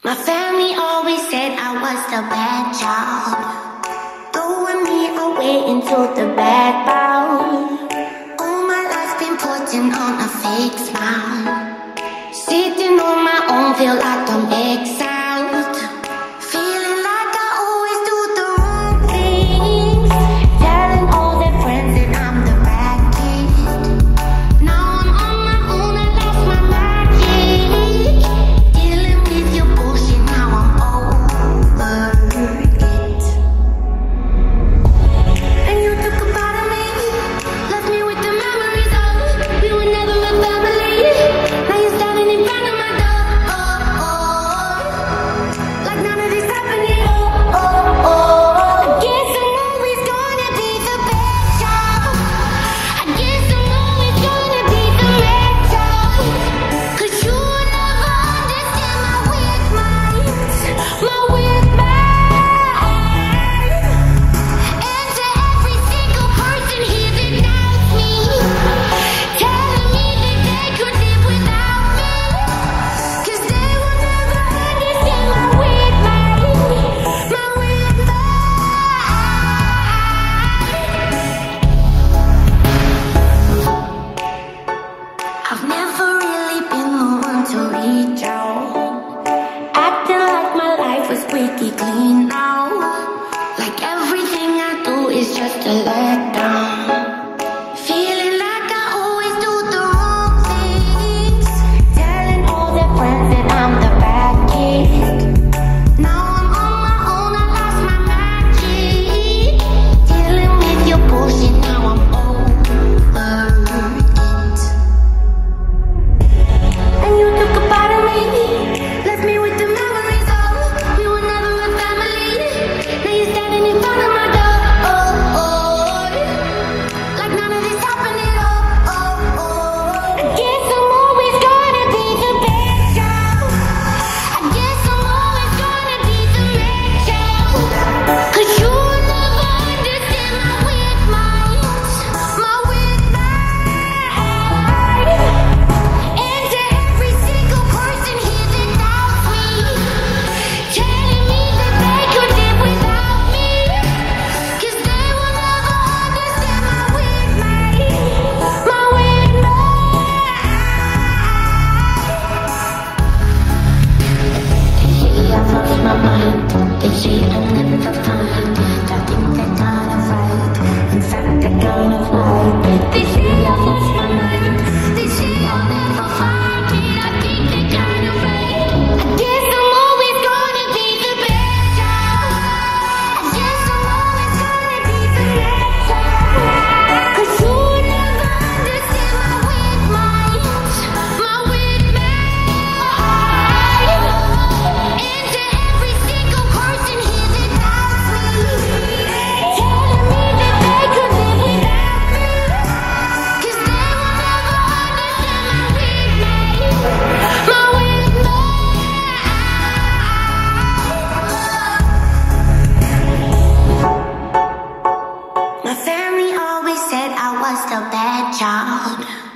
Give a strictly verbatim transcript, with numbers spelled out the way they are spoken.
My family always said I was the bad child, throwing me away into the background. All my life been putting on a fake smile, sitting on my own, feel like I'm exiled, feeling like I always do the wrong things, telling all their friends that I'm the bad kid. Now I'm on my own, I lost my magic, dealing with your bullshit, now I'm over it. And you took a part of me, left me with the memories of we were never a family. Now you're standing in front of my door, like none of this happening. I guess I'm always gonna be the bad child. I guess I'm always gonna be the bad child, 'cause you will never understand my weird mind, my weird mind. And to every single person here that doubts me, telling me that they could live without me, 'cause they will never understand my weird mind, my weird mind. I've never really been the one to reach out, acting like my life was squeaky clean now, like everything I do is just a letdown, feeling like I always do the wrong things, telling all their friends that I'm the bad kid. Now I'm on my own, I lost my magic, dealing with your bullshit, now I'm over it. And you took a part of me, left me with the memories of we were never a family. Now you're standing in front of my door, like none of this happened at all. I guess I'm always gonna be the bad child. I guess I'm always gonna be the bad child, 'cause you will never understand my weird mind, my weird mind. And to every single person here that doubts me, telling me that they could live without me, 'cause they will never understand my weird mind, my weird mind. They say I've lost my mind, they say I'll never find, I think they're kind of right, in fact they're kind of right. They say I've lost my mind, they say I'll never find me, I think they're kind of right. I guess I'm always gonna be the bad child. I guess I'm always gonna be the bad child, 'cause you will never understand my weird mind, my weird mind. And to every single person here that doubts me, telling me that they could live without me, 'cause they will never understand my weird mind, my weird mind. My family always said I was the bad child.